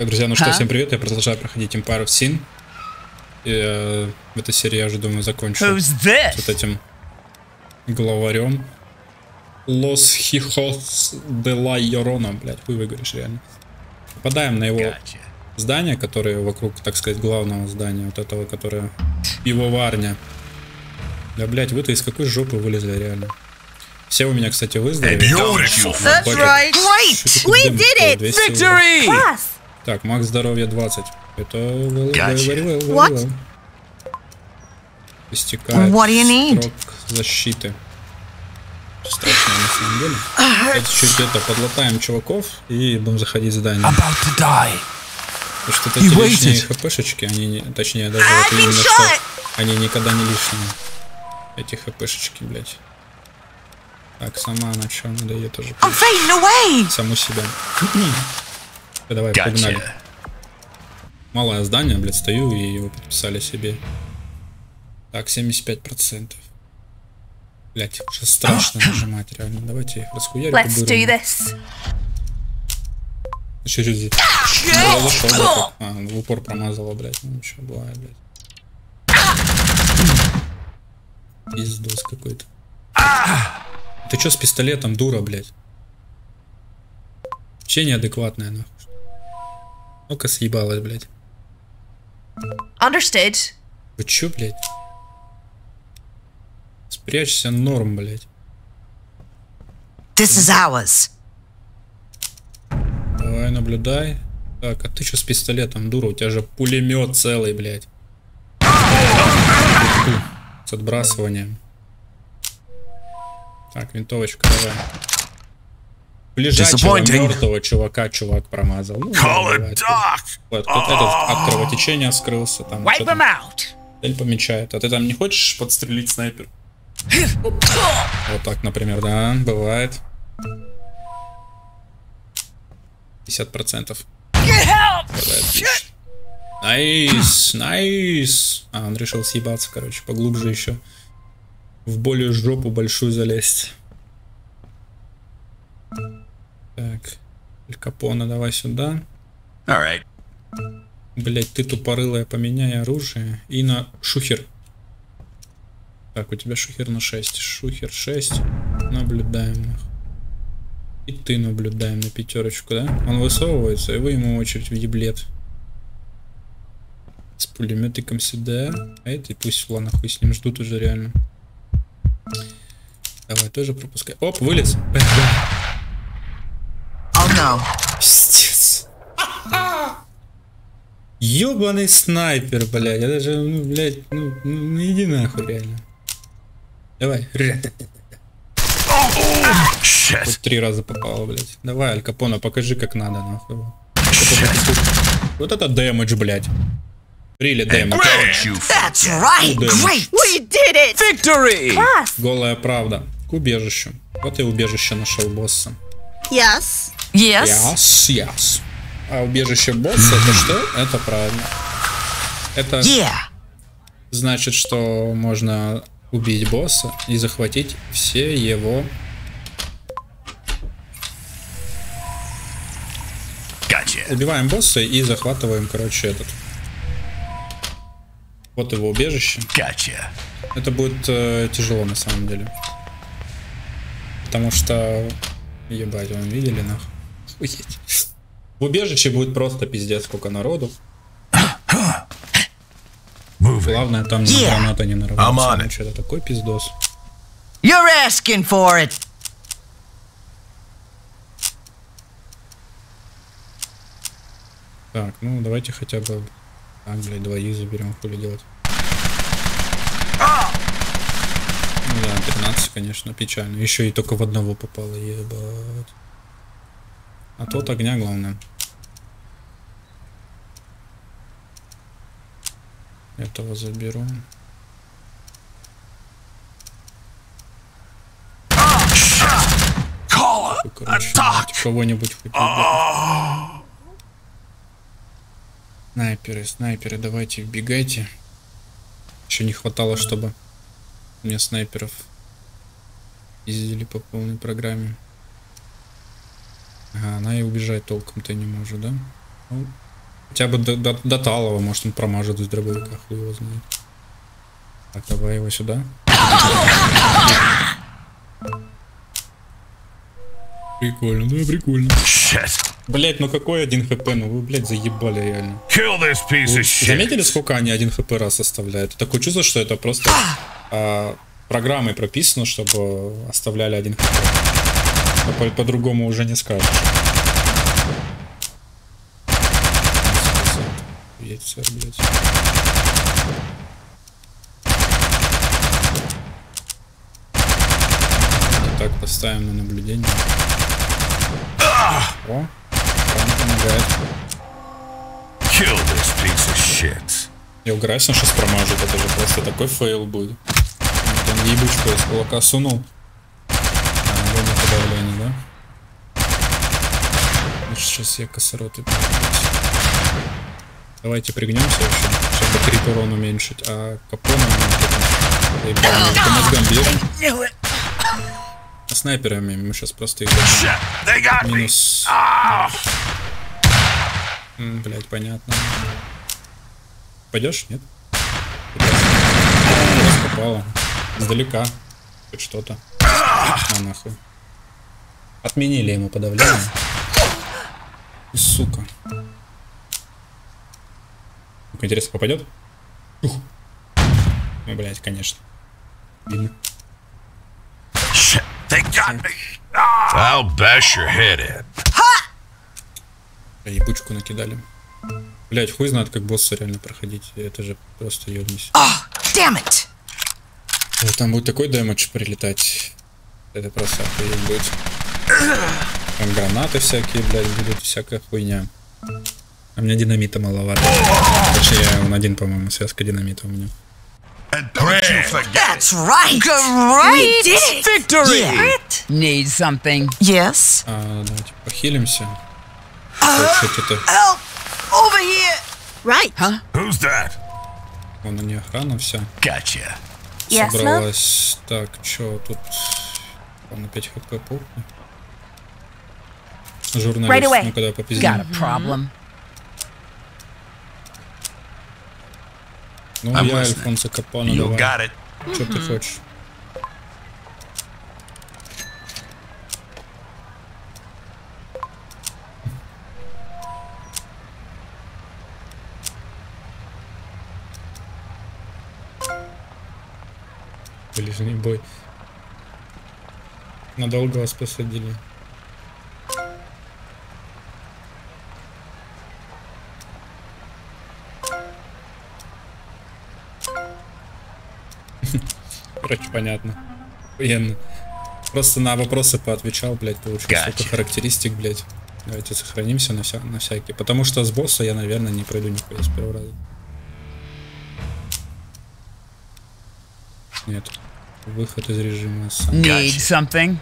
Так, друзья, ну что, всем привет, я продолжаю проходить Empire of Sin. И в этой серии я уже думаю закончу с вот этим главарем. Los Hijos de la Llorona, блядь, хуй выговоришь реально. Попадаем на его здание, которое вокруг, так сказать, главного здания, вот этого, которое пивоварня. Да, блядь, вы-то из какой жопы вылезли реально? Все у меня, кстати, выздоровели. That's right. Great. We did it. Victory. Так, макс здоровья 20. Это well. Истекает срок защиты. Страшно на самом деле. Это чуть это подлатаем чуваков и будем заходить в здание. Потому что эти лишние хпшечки, они не, точнее даже вот именно что они никогда не лишние. Эти хпшечки, блять. Так, сама она что надает уже. Саму себя. Давай, погнали. Малое здание, блядь, стою и его подписали себе. Так, 75%. Блядь, уже страшно нажимать, реально. Давайте их расхуярим. Let's do this. Еще здесь. В упор промазала, блядь. Ну ничего, бывает, блядь. Пиздос какой-то. Ты чё с пистолетом, дура, блядь? Вообще неадекватная, нахуй. Ну-ка съебалась, блядь. Understood. Вы чё, блядь? Спрячься, норм, блядь. This is ours. Давай, наблюдай. Так, а ты чё с пистолетом, дура? У тебя же пулемет целый, блядь. С отбрасыванием. Так, винтовочка, давай. Лежачего мертвого чувака чувак промазал. Ну, вот, этот от кровотечения скрылся. Там цель помечает. А ты там не хочешь подстрелить снайпер? Вот так, например, да, бывает. 50%. Найс, найс. А, он решил съебаться, короче, поглубже еще. В более жопу большую залезть. Так, Аль Капоне, давай сюда. Блять, ты тупорылая, поменяй оружие. И на шухер. Так, у тебя шухер на 6. Шухер 6. Наблюдаем. И ты наблюдаем на пятерочку, да? Он высовывается, и вы ему очередь в еблет. С пулеметиком сюда. А это пусть фла нахуй с ним ждут уже реально. Давай тоже пропускай. Оп, вылез. Пиздец. Ёбаный снайпер, блядь. Я даже, ну, блядь, ну иди нахуй, реально. Давай. Вот 3 раза попало, блядь. Давай, Аль Капоне, покажи, как надо, нахуй. Вот это дэмэдж, блядь. Really damage. That's right. Great. We did it. Victory. Голая правда. К убежищу. Вот и убежище нашел босса. Yes. Yes. А убежище босса это что? Это правильно. Это значит, что можно убить босса и захватить все его. Убиваем босса и захватываем, короче, этот. Вот его убежище. Это будет тяжело на самом деле. Потому что... Ебать, вы видели, нахуй? Охуеть. В убежище будет просто пиздец, сколько народу. Главное, там ни граната не нарваться. Что-то такой пиздос. You're asking for it. Так, ну давайте хотя бы... Так, блядь, двоих заберем, хули делать. Ну да, 13, конечно, печально. Еще и только в одного попало, ебать. А тот огня главное. Этого заберу. Короче, кого-нибудь хоть снайперы, давайте вбегайте. Еще не хватало, чтобы мне снайперов ездили по полной программе. Ага, она и убежать толком-то не может, да? Ну, Хотя бы до Талова, может он промажет из дробовика, хуй его знает. Так, давай его сюда. Прикольно, да, прикольно. Блять, ну какой 1 хп, ну вы, блять, заебали реально. Вы заметили, сколько они 1 хп раз оставляют? Такое чувство, что это просто программой прописано, чтобы оставляли 1 хп. По-другому уже не скажешь. Яйцер, блять. Так, поставим на наблюдение. О, прям помогает. Я угораюсь, он сейчас промажет, это же просто такой фейл будет. Вот он ебучку из кулака сунул. Время подавления, да? Сейчас я косороты. Давайте пригнемся вообще, чтобы крип урон уменьшить, а капона по мозгам бьем. А снайперами мы сейчас просто их дадим. Минус. Блять, понятно. Пойдешь? Нет? Попало. Издалека. Хоть что-то. А нахуй. Отменили ему подавление. И, сука. Интересно, попадет? Ух. Ну, блять, конечно. Видно. I'll bash your head in. Ебучку накидали. Блять, хуй знает, как босса реально проходить. Это же просто ёбнись. Damn it! Там будет такой дэмэдж прилетать. Это просто охуеть будет. Там гранаты всякие, блять, будут, всякая хуйня. А у меня динамита маловато. Точнее, он один, по-моему, связка динамита у меня. That's right! Great! Victory! Yeah. Need something? Yes. Давайте похилимся. Help! Over here! Right. Huh? Who's that? Вон они охрана вся. Gotcha. Yes, ma'am. Собралась. Так, чё тут? На 5 хп похуй. Журналист, ну когда попиздим. Got a problem? Ну я Альфонсо Капоне, давай. Что ты хочешь? Ближний бой. Надолго вас посадили. Короче, понятно. Охуенно. Просто на вопросы поотвечал, блять, получил столько характеристик, блять. Давайте сохранимся на всякий. Потому что с босса я, наверное, не пройду нихуя с первого раза. Нет. Выход из режима сам. Need something?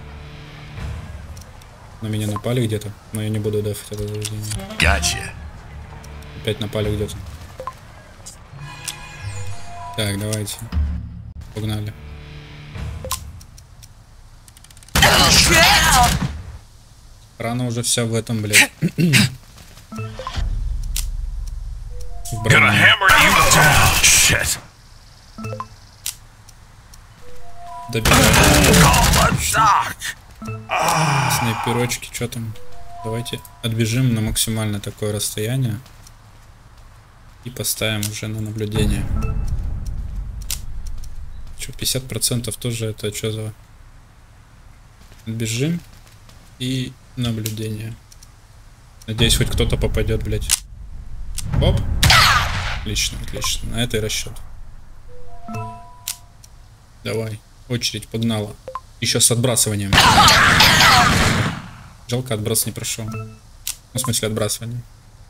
На меня напали где-то, но я не буду дефать это заведение. Gotcha. Опять напали где-то. Так, давайте. Погнали. Рано уже вся в этом, блядь. Снайперочки, что там? Давайте отбежим на максимально такое расстояние и поставим уже на наблюдение. Что, 50% тоже это что за... Отбежим и наблюдение. Надеюсь, хоть кто-то попадет, блядь. Оп! Отлично, отлично. На это и расчет. Давай. Очередь погнала. Еще с отбрасыванием. Жалко, отброс не прошел. Ну, в смысле, отбрасывание.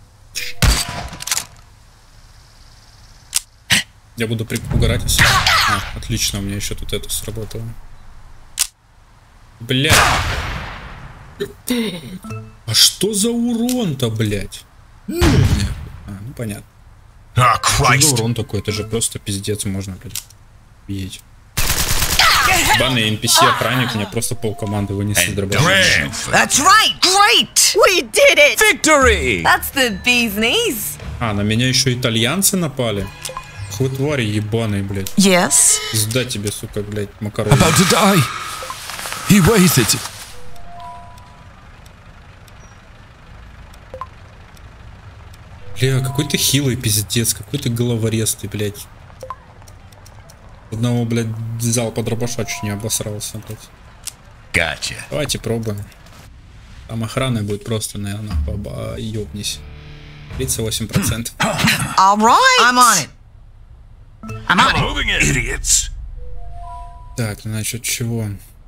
Я буду угорать. Отлично, у меня еще тут это сработало. Блядь. А что за урон-то, блядь? Ну понятно. Что за урон такой? Это же просто пиздец, можно, блядь, видеть. Банный NPC охранник меня просто полкоманды вынесли с дробовиком. That's right! Great! We did it! Victory! That's the bee's knees. А, на меня еще итальянцы напали. Вы твари ебаные, блядь. Yes. Сдать тебе, сука, блядь, макароны. About to die. He waited. Бля, какой ты хилый пиздец, какой ты головорез ты, блядь. Одного, блядь, взял под дробаша, чуть не обосрался, блядь. Gotcha. Давайте пробуем. Там охраны будет просто, наверное, ёбнись. 38%. All right. I'm on it. I'm on it. Moving it, idiots. Так, значит, чего?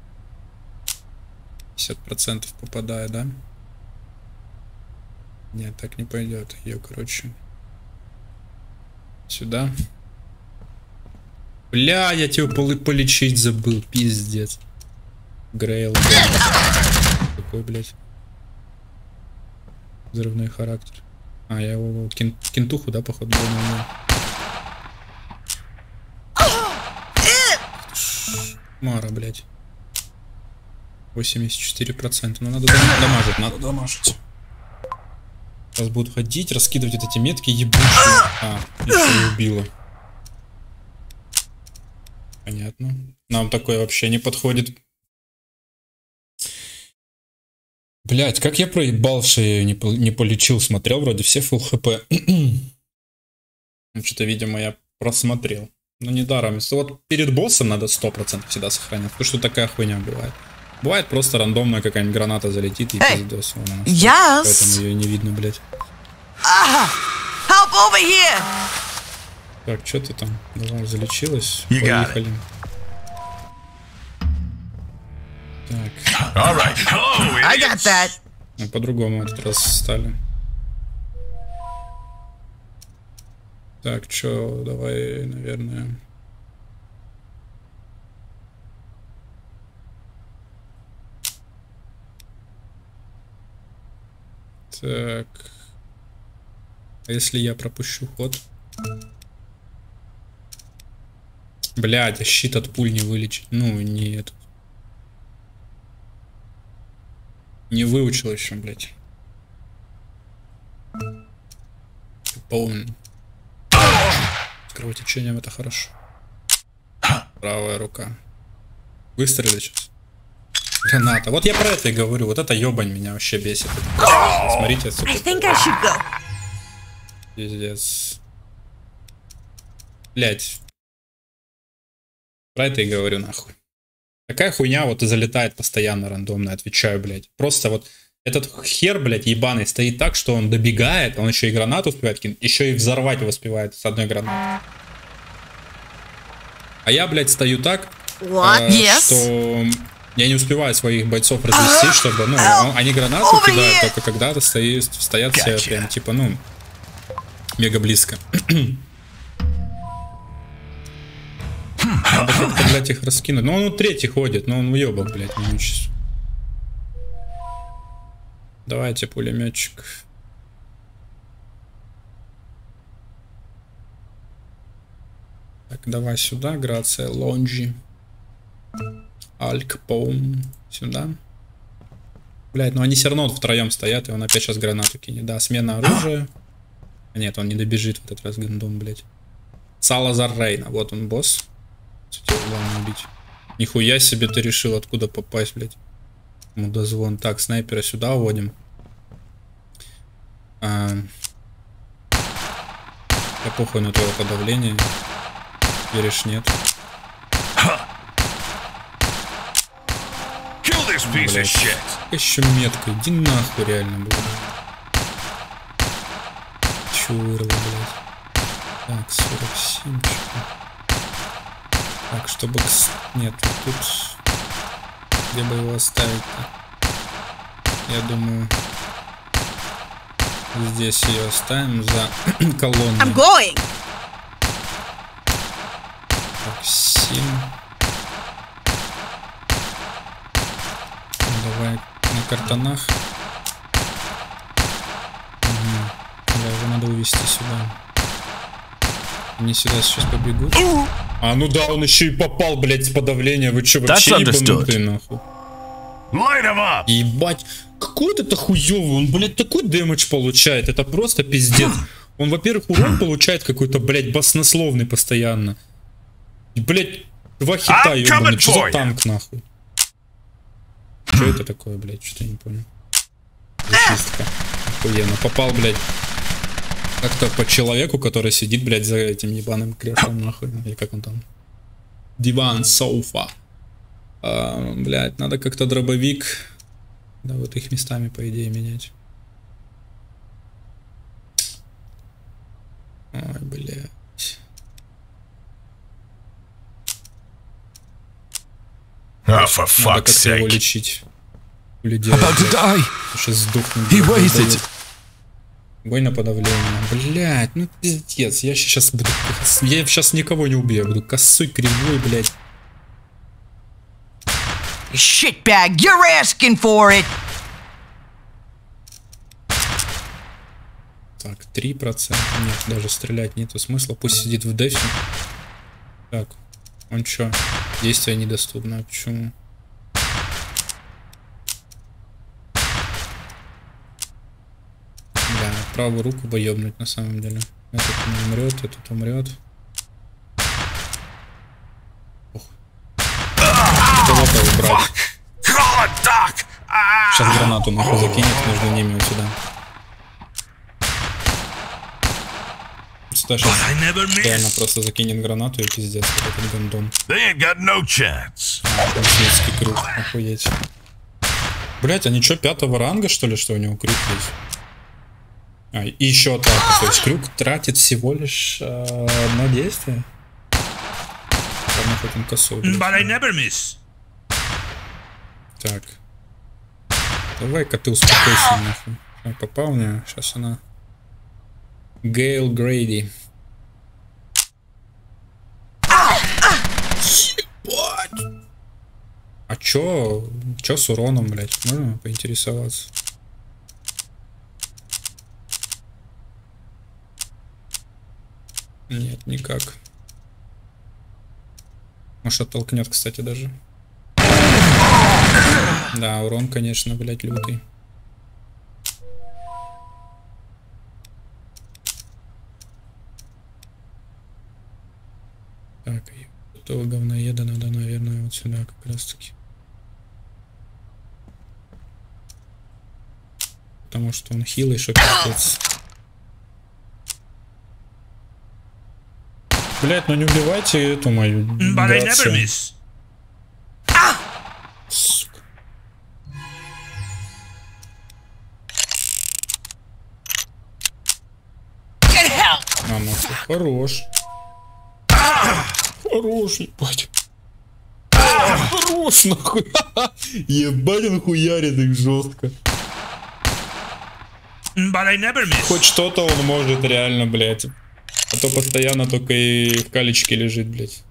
50% попадает, да? Нет, так не пойдет. Ее, короче. Сюда. Бля, я тебя полечить забыл, пиздец. Грейл. Какой, блядь. Взрывной характер. А, я его кентуху, да, походу, думаю. Мара, блядь. 84%. Но надо дамажить, надо дамажить. Сейчас будут ходить, раскидывать вот эти метки ебучие. А, еще и убило. Понятно. Нам такое вообще не подходит. Блять, как я проебал, что я ее не полечил. Смотрел, вроде все full хп. Что-то, видимо, я просмотрел. Но недаром. Вот перед боссом надо 100% всегда сохранять. Потому что такая хуйня бывает. Бывает просто рандомная какая-нибудь граната залетит и пиздос. Yes. Поэтому ее не видно, блять. Help over here. Так, что ты там? Давай, залечилась. You got Поехали. Так. All right. Hello, I got idiots. that. Ну, по-другому этот раз стали. Так, чё, давай, наверное. Так. А если я пропущу ход? Блядь, а щит от пуль не вылечить. Ну, не этот. Не выучил еще, блядь. Полный. С кровотечением это хорошо. Правая рука. Выстрелить сейчас. Граната. Вот я про это и говорю. Вот это ёбань меня вообще бесит. Смотрите отсюда. I think I should go. Пиздец. Блять. Про это и говорю, нахуй. Такая хуйня вот и залетает постоянно рандомно, отвечаю, блядь. Просто вот этот хер, блядь, ебаный стоит так, что он добегает, он еще и гранату успевает кинуть, еще и взорвать его успевает с одной гранаты. А я, блядь, стою так, что я не успеваю своих бойцов развести, чтобы, ну, они гранату кидают, только когда-то стоят все прям, типа, ну, мега близко. Надо как-то, блядь, их раскинуть. Ну, он третий ходит, но он уебок, блядь, не учится. Давайте, пулеметчик. Так, давай сюда, Грация, Лонджи. Алькпоум. Сюда. Блядь, ну они все равно втроем стоят, и он опять сейчас гранату кинет. Да, смена оружия. Нет, он не добежит в этот раз, гандон, блядь. Салазар Рейна, вот он, босс. Тебя главное убить. Нихуя себе ты решил, откуда попасть, блядь. Мудозвон. Так, снайпера сюда уводим. Я похуй на твое подавление. Веришь, нет. Блядь. Еще метка. Иди нахуй, реально, блядь. Чурло, блядь. Так, 47. Так, чтобы... Нет, вот тут... Где бы его оставить-то? Я думаю... Здесь ее оставим за колонной. I'm going. Так, 7. Давай на картонах. Угу. Его надо увести сюда. Они сюда сейчас побегут. А, ну да, он еще и попал, блядь, с подавления. Вы че, вообще ебанутые, нахуй? Ебать, какой это хуёвый, он, блядь, такой дэмэдж получает. Это просто пиздец. Он, во-первых, урон получает какой-то, блядь, баснословный постоянно. И, блядь, 2 хита ёбаный. Что за танк, нахуй? Что это такое, блядь? Что-то я не понял. Зачистка. Охуенно. Попал, блядь, как-то по человеку, который сидит, блядь, за этим ебаным креслом, нахуй. Или как он там? Диван, софа. Блядь, надо как-то дробовик. Да, вот их местами, по идее, менять. Ой, блядь. Oh, for Надо fuck's как-то его sake. лечить. Людей. Сейчас сдохнет. He wasted. Бой на подавление. Блядь, ну пиздец. Я сейчас буду... Я сейчас никого не убью. Я буду косой, кривой, блядь. Shitbag, you're asking for it. Так, 3%. Нет, даже стрелять нету смысла. Пусть сидит в дефе. Так, он чё? Действие недоступно. Почему? Бля, правую руку бы ёбнуть на самом деле. Этот не умрет, этот умрет. Ох. Кого-то убрать. Сейчас гранату нахуй закинет между ними вот сюда. Сюда сейчас реально просто закинет гранату и пиздец, вот этот гондон. Концовский круг, охуеть. Блять, они что, 5-го ранга, что ли, что у него крюк есть? А, и еще атака, то есть крюк тратит всего лишь одно действие. Ладно, хоть он косой. Так. Давай-ка ты успокойся, нахуй. А, попал мне, сейчас она... Гейл Грейди. Ебать! А чё с уроном, блядь? Можно поинтересоваться? Нет, никак. Может, оттолкнет, кстати, даже. Да, урон, конечно, блядь, лютый. Так, этого говноеда надо, наверное, вот сюда как раз таки. Потому что он хилый, что пиздец. Блять, ну не убивайте эту мою грацию. Сука. А, нахуй, хорош. Хорош, ебать. Хорош, нахуй. Ебать, он хуярит их жестко. Хоть что-то он может реально, блядь. А то постоянно только и в калечке лежит, блядь.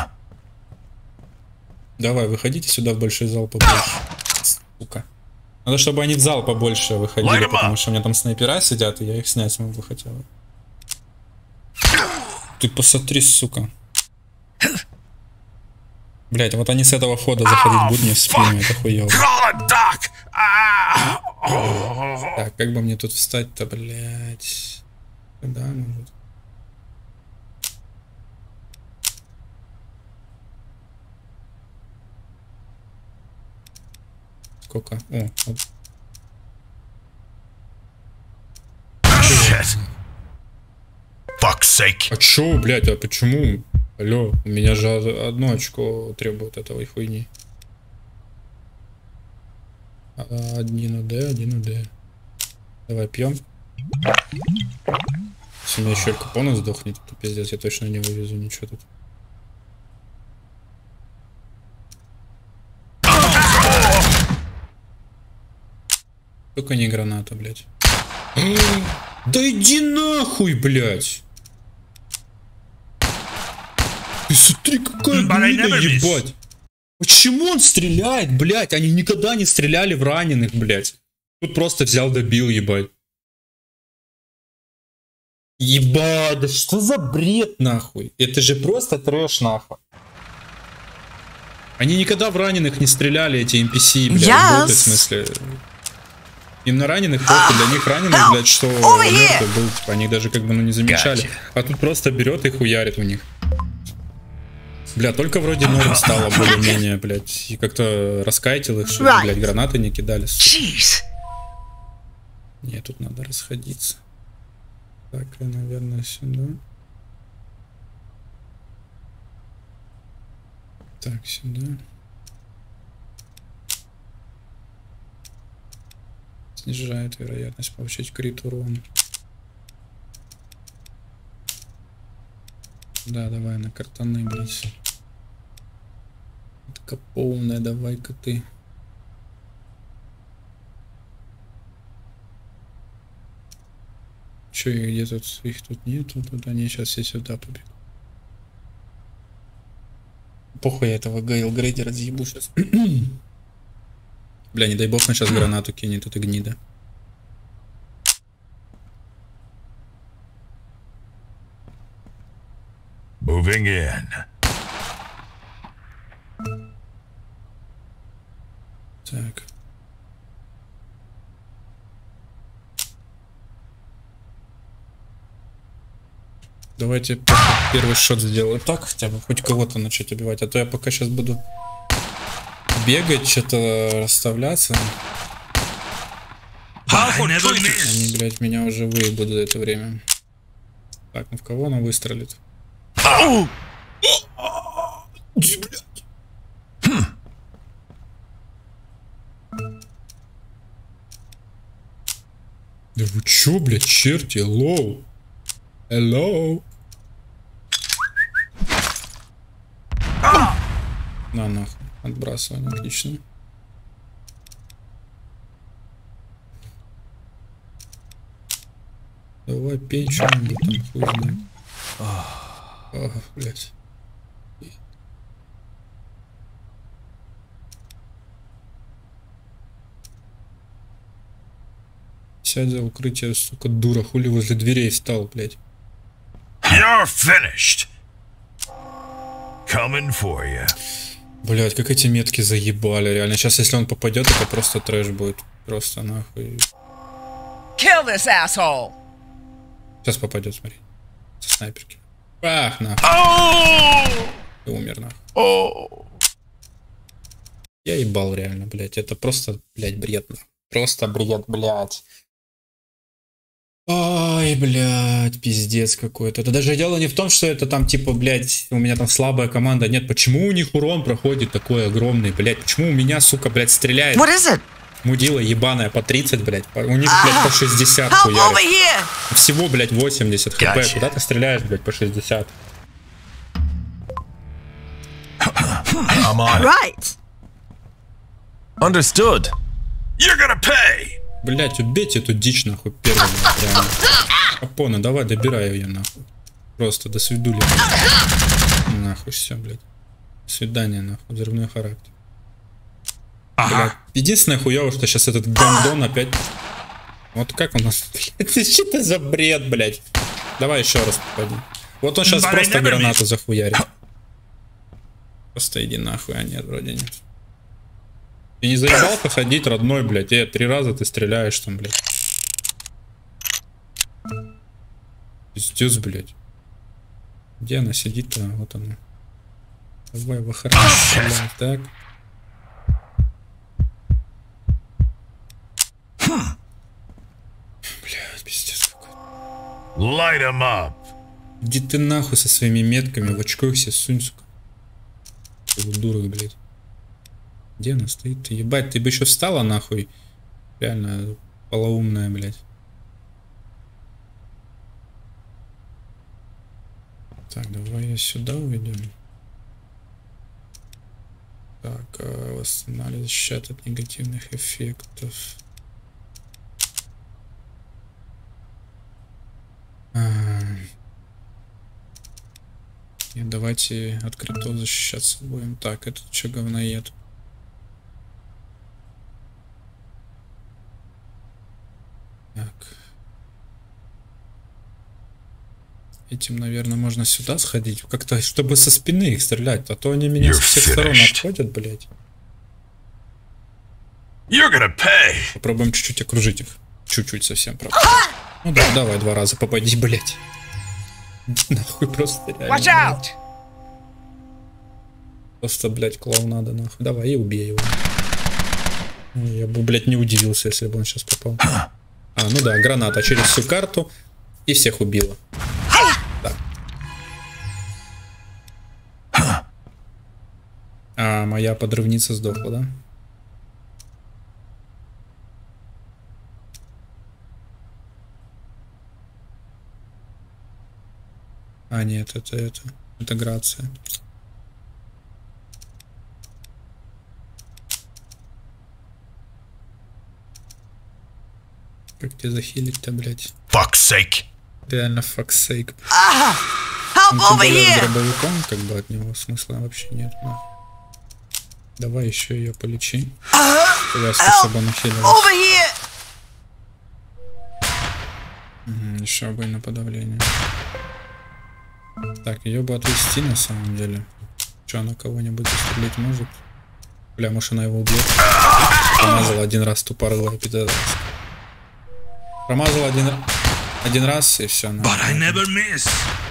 Давай, выходите сюда в большой зал побольше. Сука. Надо, чтобы они в зал побольше выходили, потому что у меня там снайпера сидят, и я их снять смогу хотя бы. Ты посмотри, сука. Блять, вот они с этого входа заходить будут мне в спину, это хуёво. Так, как бы мне тут встать-то, блять? Да, может. Сколько? О, вот. Fuck's sake. А чё, блять, а почему? Алло, у меня же одно очко требует этой хуйни. 1 ОД, 1 ОД. Давай пьем. Если у меня еще Капона сдохнет, то пиздец, я точно не вывезу ничего тут. Только не граната, блядь. Да иди нахуй, блядь! Ты смотри, какая гнида, ебать! Почему он стреляет, блядь? Они никогда не стреляли в раненых, блядь. Тут просто взял, добил, ебать. Ебать, да что за бред, нахуй? Это же просто трэш, нахуй. Они никогда в раненых не стреляли, эти NPC, блядь. Yes. В смысле... Им на раненых просто, для них раненых, блядь, что мертвый был, типа, они даже как бы, ну, не замечали. А тут просто берет и хуярит у них. Бля, только вроде норм стало более-менее, блядь, и как-то раскайтил их, что, блядь, гранаты не кидали. Нет, тут надо расходиться. Так, и, наверное, сюда. Так, сюда. Снижает вероятность получить крит урон. Да, давай на картаны, блядь. Такая полная, давай-ка ты. Че, где тут? Их тут нету, тут они сейчас все сюда побегут. Похуй, я этого Гейлгрейдера разъебу сейчас. Бля, не дай бог, на сейчас гранату кинет, тут и гнида. Moving in. Так. Давайте первый шот сделаю так, хотя бы хоть кого-то начать убивать, а то я пока сейчас буду бегать, что-то расставляться. Они, блядь, меня уже выебут за это время. Так, ну в кого она выстрелит? Да вы чё, блядь, черти, hello? Hello? На нахуй, отбрасывание, отлично. Давай пей что-нибудь там, хуй знает. Ох, блядь. Сядь за укрытие, сука, дура, хули возле дверей стал, блядь. You're finished. Coming for you. Блядь, как эти метки заебали, реально. Сейчас, если он попадет, это просто трэш будет. Просто нахуй. Kill this asshole. Сейчас попадет, смотри. Со снайперки. Ах, нахуй. Ты умер, нахуй. Я ебал, реально, блядь. Это просто, блядь, бред, нахуй. Просто бред, блядь. Ой, блядь, пиздец какой-то. Это даже дело не в том, что это там, типа, блядь, у меня там слабая команда. Нет, почему у них урон проходит такой огромный, блядь? Почему у меня, сука, блядь, стреляет? What is it? Мудила ебаная по 30, блядь. У них, блядь, по 60 хуярит. Всего, блядь, 80 хп. Куда ты стреляешь, блядь, по 60? Right. Understood. You're gonna pay. Блять, убейте эту дичь, нахуй, первым. Апона, давай, добирай ее, нахуй. Просто до свидули. Нахуй, все, блядь. До свидания, нахуй, взрывной характер. Блядь. Единственное хуёво, что сейчас этот гандон опять... Вот как у нас... Это что за бред, блядь? Давай еще раз попади. Вот он сейчас просто гранату захуярит. Просто иди нахуй, а нет, вроде нет. Ты не заебал походить, родной, блядь? 3 раза ты стреляешь там, блядь. Пиздец, блядь. Где она сидит-то? Вот она. Давай в охрану, блядь, так. Блядь, пиздец какой. Light 'em up. Иди ты нахуй со своими метками, в очко их все сунь, сука. Дурак, блядь. Где она стоит? Ты ебать, ты бы еще встала нахуй. Реально полоумная, блядь. Так, давай я сюда уведем. Так, восстанавливать, защищать от негативных эффектов. И давайте открыто защищаться будем. Так, этот что говноед? Так. Этим, наверное, можно сюда сходить. Как-то, чтобы со спины их стрелять. А то они меня со всех сторон обходят, блядь. You're gonna pay. Попробуем чуть-чуть окружить их. Чуть-чуть совсем, правда. Ну да, давай 2 раза попади, блять. Нахуй просто реально. Watch out! Просто, блять, клоунада, нахуй. Давай и убей его. Я бы, блять, не удивился, если бы он сейчас попал. А, ну да, граната через всю карту и всех убила. Да. А моя подрывница сдохла, да? А, нет, это Грация. Как тебе захилить-то, блядь? Fuck's sake. Реально, fuck's sake. Help over here! Дробовиком, как бы от него смысла вообще нет. Но... Давай еще ее полечи. Повязку, чтобы она хилилась. Over here! Еще огонь на подавление. Так, ее бы отвести на самом деле. Че, она кого-нибудь застрелить может? Бля, может она его убьет? Промазала 1 раз тупорылая пидорас. Промазала один раз и все. But I never miss.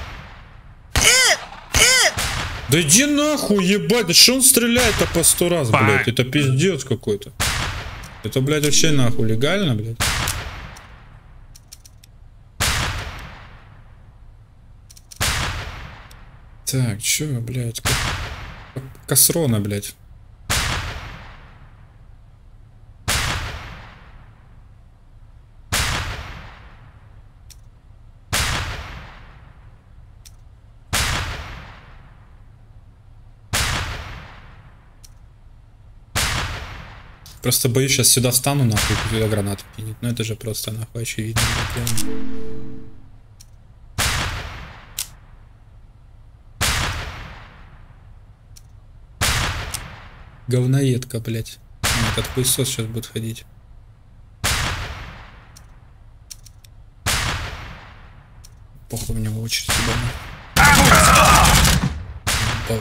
Да иди нахуй, ебать, да что он стреляет-то по 100 раз, блядь? Это пиздец какой-то. Это, блядь, вообще нахуй легально, блядь? Так, чё, блядь? Касрона, блядь. Просто боюсь, сейчас сюда встану, нахуй, сюда гранату кинет. Ну это же просто нахуй очевидно. Говноедка, блядь. Этот хуесос сейчас будет ходить. Похуй, у него очередь ебаная.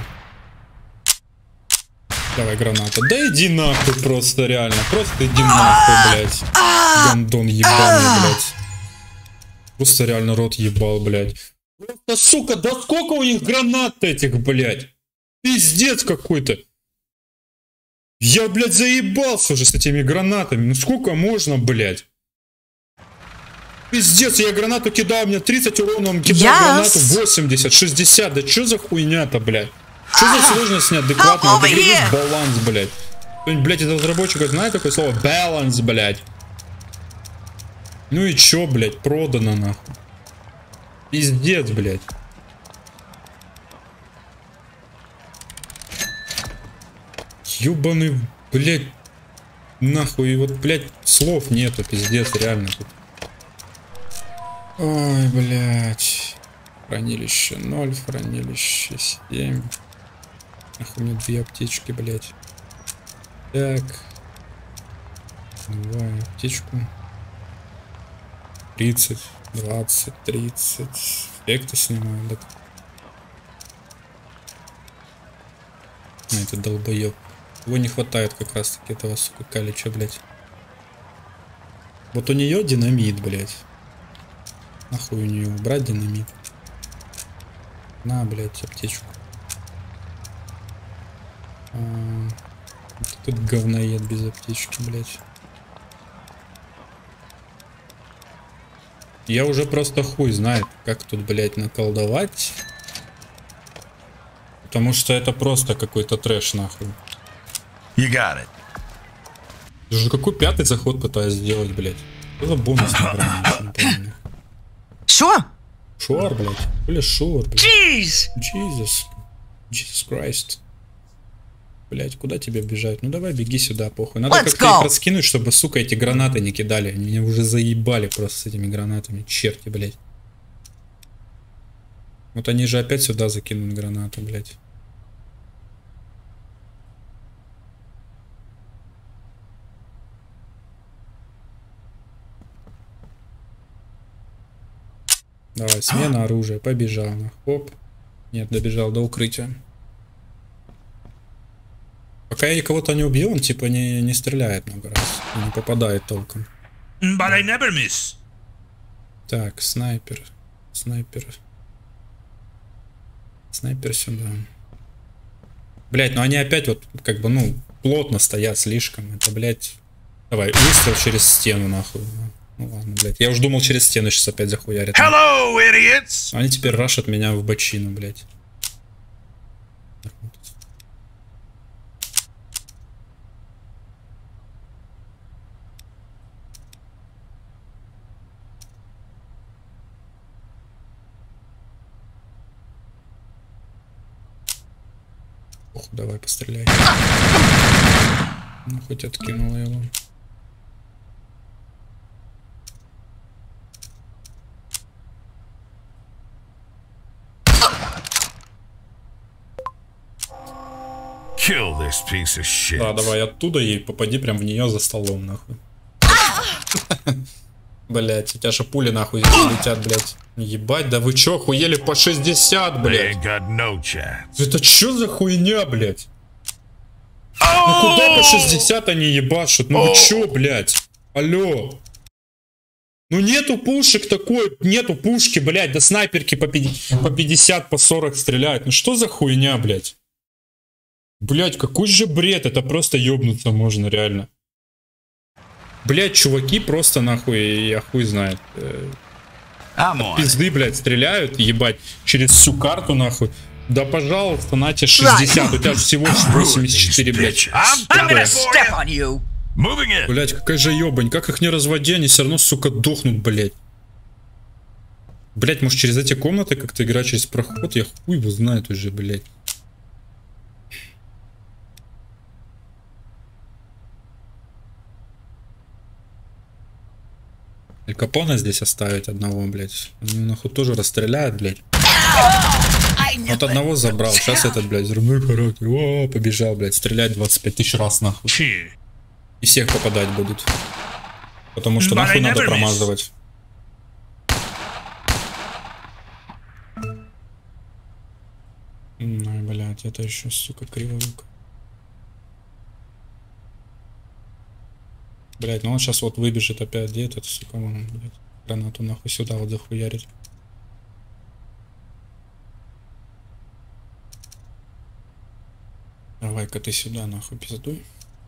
Давай граната. Да иди нахуй просто, реально. Просто иди нахуй, блядь. Гондон ебаный, блядь. Просто реально рот ебал, блядь. Просто, сука, да сколько у них гранат этих, блядь. Пиздец какой-то. Я, блядь, заебался уже с этими гранатами. Ну сколько можно, блядь? Пиздец, я гранату кидал, у меня 30 урона, он кидал гранату 80, 60. Да чё за хуйня-то, блядь? Что за сложность неадекватная? Надо гребить баланс, блядь. Кто-нибудь, блядь, из разработчиков знает такое слово? Баланс, блядь. Ну и чё, блядь, продано, нахуй. Пиздец, блядь. Ёбаный, блядь. Нахуй, и вот, блядь, слов нету, пиздец, реально тут. Ой, блядь. Хранилище 0, хранилище 7. Нахуй мне 2 аптечки, блядь. Так. Давай аптечку. 30, 20, 30. Эффекты снимаю, так. Это долбоёб. Его не хватает как раз таки этого, сука, калича, блядь. Вот у нее динамит, блядь. Нахуй у нее убрать динамит. На, блядь, аптечку. Тут говноед без аптечки, блядь. Я уже просто хуй знает, как тут, блядь, наколдовать. Потому что это просто какой-то трэш, нахуй. You got it. Даже какой 5-й заход пытаюсь сделать, блядь. Что за бонус не помню. Sure. Шуар, блядь. Или шуар, блядь. Jeez! Jesus Christ. Блядь, куда тебе бежать? Ну давай беги сюда, похуй. Надо как-то их раскинуть, чтобы, сука, эти гранаты не кидали. Они меня уже заебали просто с этими гранатами. Черти, блядь. Вот они же опять сюда закинут гранату, блядь. Давай, смена оружия, побежал. Хоп. Нет, добежал до укрытия. Пока я кого-то не убью, он типа не стреляет много раз. И не попадает толком. But I never miss. Так, снайпер. Снайпер сюда. Блять, ну они опять вот как бы, ну, плотно стоят слишком. Это, блять. Давай, выстрел через стену, нахуй. Ну ладно, блять. Я уж думал, через стену сейчас опять захуярят. Hello, idiots! Они теперь рашат меня в бочину, блять. Давай постреляй. Ну, хоть откинула его. Kill this piece of shit. Да, давай оттуда и попади прям в нее за столом, нахуй. Блять, у тебя же пули нахуй летят, блять. Ебать, да вы чё, охуели по 60, блять? No, это чё за хуйня, блять? Ну куда по 60 они ебашут? Ну вы чё, блять? Алло. Ну нету пушек такой, нету пушки, блять, да снайперки по 50, по 40 стреляют. Ну что за хуйня, блять? Блять, какой же бред, это просто ёбнуться можно, реально. Блять, чуваки просто нахуй, я хуй знает. Пизды, блядь, стреляют, ебать, через всю карту, нахуй. Да, пожалуйста, нате 60, у тебя всего 84, блядь. Блядь, какая же ебань, как их не разводи, они все равно, сука, дохнут, блядь. Блядь, может через эти комнаты как-то играть, через проход, я хуй его знает уже, блядь. Аль Капоне здесь оставить одного, блядь. Ну, нахуй тоже расстреляют, блядь. Вот одного забрал. Сейчас этот, блядь, взрывной характер. О, побежал, блядь. Стрелять 25 тысяч раз, нахуй. И всех попадать будут. Потому что нахуй надо промазывать. Ну, блядь, это еще, сука, криворука. Блять, ну он сейчас вот выбежит опять, где этот, сука, он, блядь, гранату нахуй сюда вот захуярит. Давай-ка ты сюда нахуй пиздуй.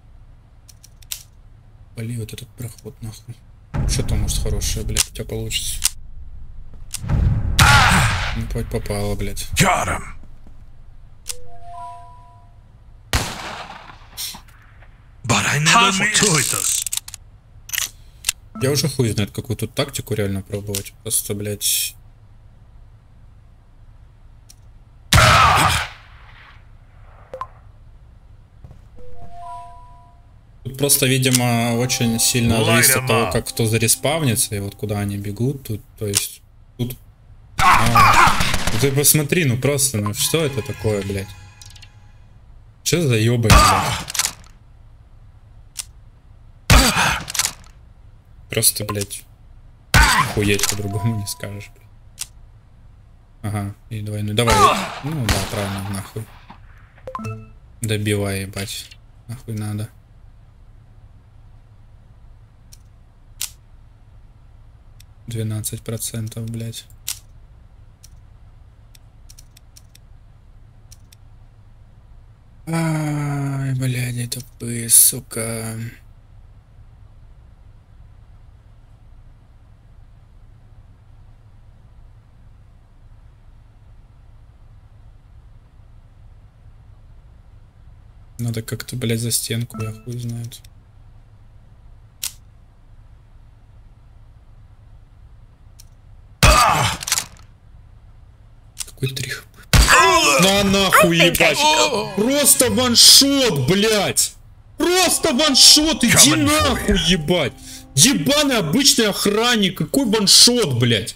Вали вот этот проход нахуй. Что-то может хорошее, блядь, у тебя получится. Ну, хоть попало, блядь. Я уже хуй знает, какую тут тактику реально пробовать. Просто, блядь. Тут просто, видимо, очень сильно зависит от того, как кто зареспавнится и вот куда они бегут. Тут, то есть, тут... ты посмотри, ну просто, ну что это такое, блядь? Что за ёбань, блядь? Просто, блядь, охуеть, по-другому не скажешь, блядь. Ага, и двойной, давай. Ну да, правильно, нахуй. Добивай, ебать. Нахуй надо. %, блядь. Ай, блядь, это тупые, сука. Надо как-то, блядь, за стенку, я хуй знает. Какой 3 хп? На нахуй, ебать! Просто ваншот, блядь! Просто ваншот, иди нахуй, ебать! Ебаный обычный охранник, какой ваншот, блядь!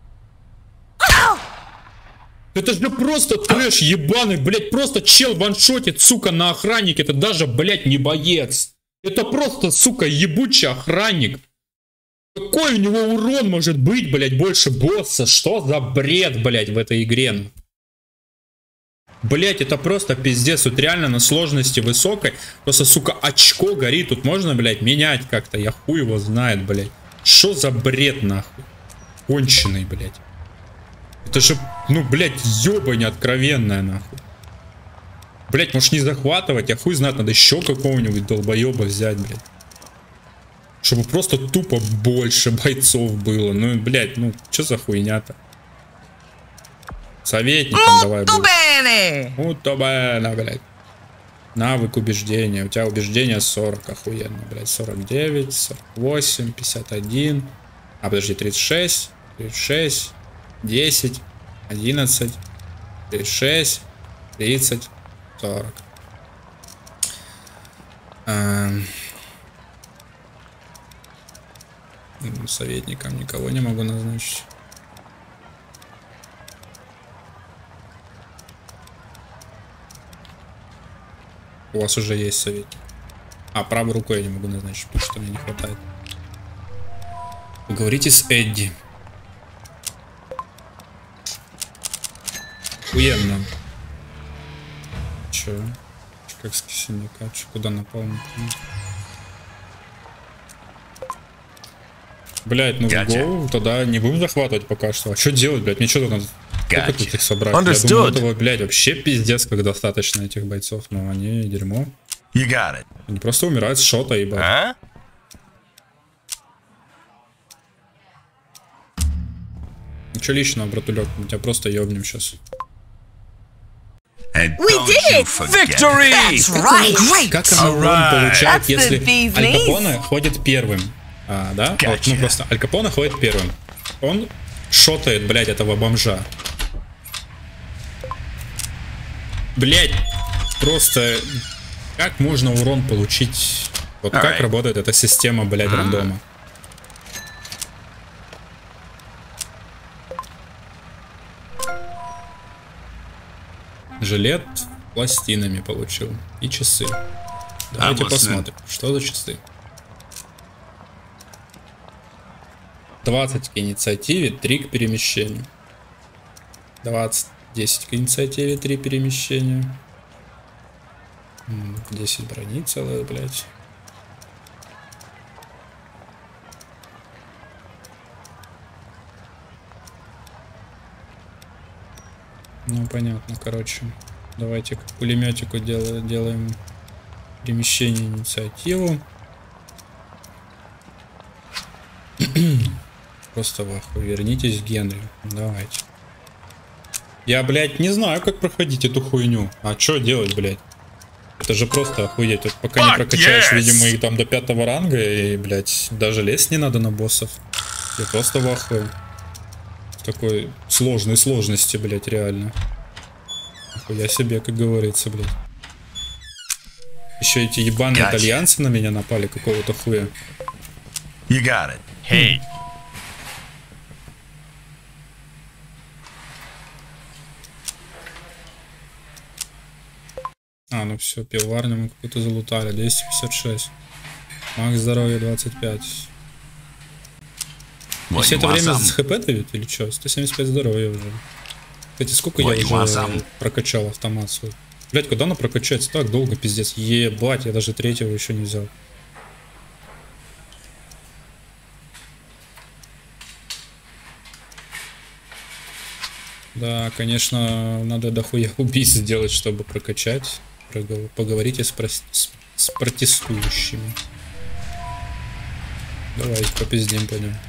Это же просто трэш ебаный, блядь, просто чел ваншотит, сука, на охраннике, это даже, блядь, не боец. Это просто, сука, ебучий охранник. Какой у него урон может быть, блядь, больше босса? Что за бред, блядь, в этой игре? Блять, это просто пиздец. Тут реально на сложности высокой. Просто, сука, очко горит. Тут можно, блять, менять как-то. Я хуй его знает, блять. Что за бред, нахуй? Конченый, блять. Это же, ну, блять, ёбань откровенная, нахуй. Блять, может не захватывать? Я хуй знает, надо еще какого-нибудь долбоеба взять, блять. Чтобы просто тупо больше бойцов было. Ну, блять, ну, что за хуйня-то? Советником давай будешь. Мутобена, блядь. Навык убеждения. У тебя убеждение 40, охуенно, блядь. 49, 48, 51. А, подожди, 36, 36, 10, 11, 36, 30, 40. Советником никого не могу назначить. У вас уже есть советник. А, правой рукой я не могу назначить, потому что мне не хватает. Поговорите с Эдди. Охуенно. Чё? Как с кисельника? Чё, куда напал? Блять, ну в голову тогда не будем захватывать пока что. А что делать, блять? Мне что-то надо... Сколько тут их собрать? Я думаю, этого, блядь, вообще пиздец, как достаточно этих бойцов, но они дерьмо. Они просто умирают с шота, ебать. Ничего личного, братулек, мы тебя просто ёбнем сейчас. Victory! Как оно урон получает, если Аль Капоне ходит первым? Да? Вот, ну просто Аль Капоне ходит первым. Он шотает, блядь, этого бомжа. Блять, просто как можно урон получить? Вот как работает эта система, блядь, рандома? Жилет пластинами получил. И часы. Давайте посмотрим, что за часы. 20 к инициативе, 3 к перемещению. 20. 10 к инициативе, 3 перемещения. 10 брони целая, блядь. Ну, понятно, короче. Давайте к пулеметику делаем перемещение, инициативу. Просто в ахуе. Вернитесь к Генри. Давайте. Я, блядь, не знаю, как проходить эту хуйню. А что делать, блядь? Это же просто охуеть. Тут пока не прокачаешь, видимо, их там до 5-го ранга, и, блядь, даже лезть не надо на боссов. Я просто в ахуе. В такой сложной сложности, блядь, реально. Нихуя себе, как говорится, блядь. Еще эти ебаные итальянцы на меня напали, какого-то хуя. А, ну все, пивоварню мы какую-то залутали. 256. Макс здоровья 25. Все это время с хп дают или что? 175 здоровья уже. Кстати, сколько я уже прокачал автомат свой? Блять, куда она прокачается? Так долго, пиздец. Ебать, я даже третьего еще не взял. Да, конечно, надо дохуя убийств сделать, чтобы прокачать. Поговорите с протестующими. Давайте попиздим по ним.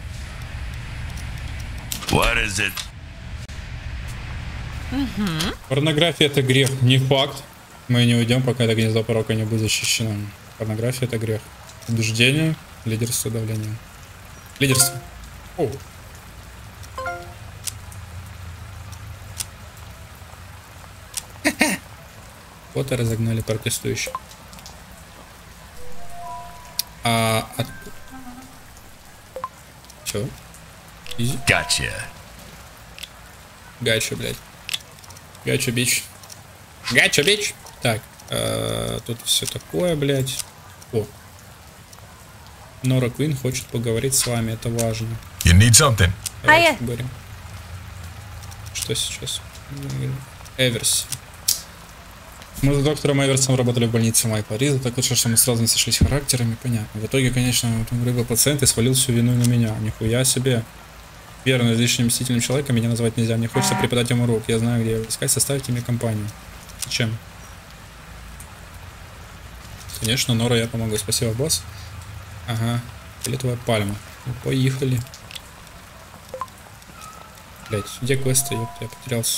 Порнография — это грех. Не факт. Мы не уйдем, пока это гнездо порока не будет защищено. Порнография — это грех. Убеждение, лидерство, давление. Лидерство. О. Вот и разогнали протестующих. Чё? Изи? Гача, блядь. Гача, бич. Гача, бич. Так, тут все такое, блядь. О. Нора Квин хочет поговорить с вами, это важно. Давайте поговорим. Что сейчас? Эверси. Мы с доктором Эверсом работали в больнице Майкла Риза, так лучше, что мы сразу не сошлись характерами, понятно. В итоге, конечно, рыба пациент и свалил всю вину на меня. Нихуя себе. Верно, излишне мстительным человеком меня назвать нельзя. Мне хочется преподать ему урок. Я знаю, где его искать, составите мне компанию. Зачем? Конечно, Нора, я помогу. Спасибо, босс. Ага. Или твоя пальма. Ну, поехали. Блять, где квесты? Ёпта, я потерялся.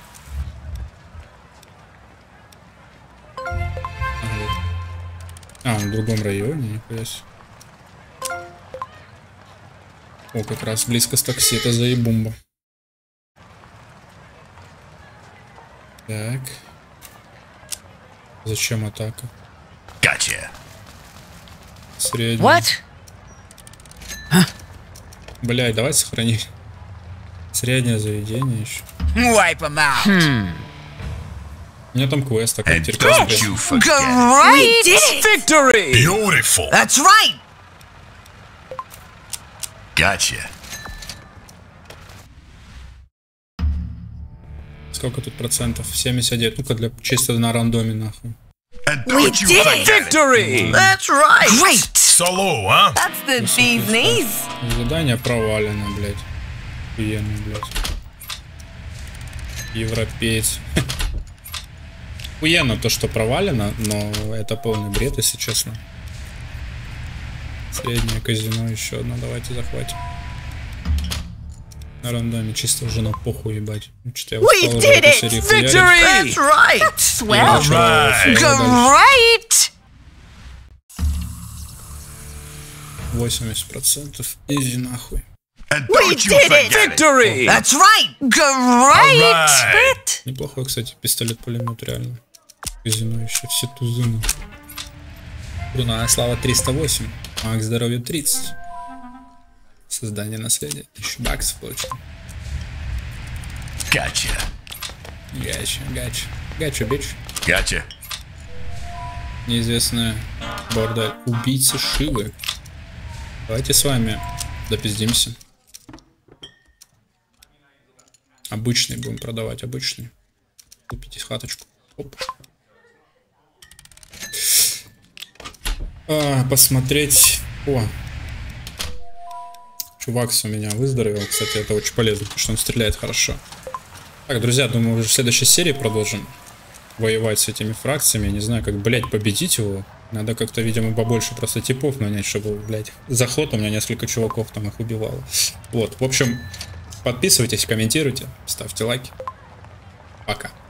А, в другом районе, нихуя себе. О, как раз близко с такси, это заебумба. Так. Зачем атака? Gotcha. Средний. What? Блядь, давай сохрани. Среднее заведение еще. Wipe them out. У меня там квест такой. And don't you forget. Great Victory! Beautiful. That's right. Gotcha. Сколько тут процентов? 79. Ну-ка, для чисто на рандоме, нахуй. And We don't you did forget. it. Victory! That's right. Great. Solo, huh? That's the bee's knees. Задание провалено, блядь. Охуенно, блядь. Европеец. Охуенно то, что провалено, но это полный бред, если честно. Среднее казино, еще одно, давайте захватим. На рандоме, чисто уже на похуй, ебать. Что-то я устал уже эту серию хуярить. That's right. Я Swell. начал дальше. Great. 80%. Изи нахуй. And We don't you did it. forget. Victory! That's right. Great. Alright. Неплохой, кстати, пистолет-пулемет, реально. Казино еще, все тузы. Луна, слава 308. Маг здоровья 30. Создание наследия. 1000 баксов получил. Gotcha. Гача, бич. Gotcha. Неизвестная бордель. Убийца Шивы. Давайте с вами допиздимся. Обычный будем продавать, обычный. Купите хаточку. Оп. Посмотреть. О. Чувак у меня выздоровел. Кстати, это очень полезно, потому что он стреляет хорошо. Так, друзья, думаю, уже в следующей серии продолжим воевать с этими фракциями. Я не знаю, как, блядь, победить его. Надо как-то, видимо, побольше просто типов нанять, чтобы, блядь, заход у меня несколько чуваков там их убивало. Вот, в общем, подписывайтесь, комментируйте, ставьте лайки. Пока.